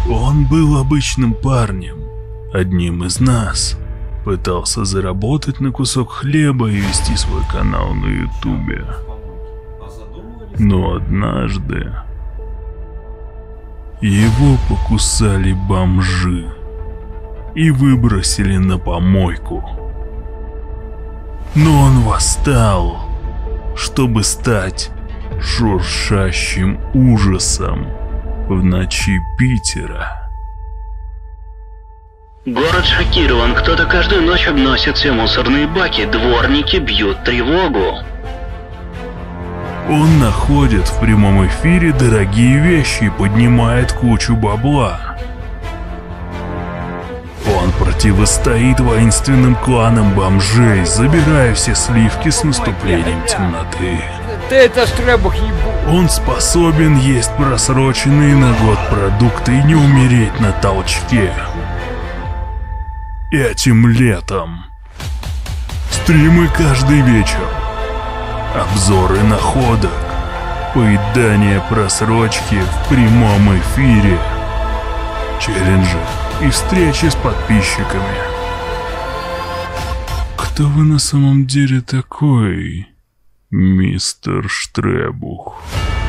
Он был обычным парнем, одним из нас. Пытался заработать на кусок хлеба и вести свой канал на ютубе. Но однажды его покусали бомжи и выбросили на помойку. Но он восстал, чтобы стать шуршащим ужасом в ночи Питера. Город шокирован, кто-то каждую ночь обносит все мусорные баки, дворники бьют тревогу. Он находит в прямом эфире дорогие вещи и поднимает кучу бабла. Он противостоит воинственным кланам бомжей, забирая все сливки с наступлением темноты. Ты это штребух ебу. Он способен есть просроченные на год продукты и не умереть на толчке. Этим летом. Стримы каждый вечер. Обзоры находок. Поедание просрочки в прямом эфире. Челленджи и встречи с подписчиками. Кто вы на самом деле такой, мистер Штребух?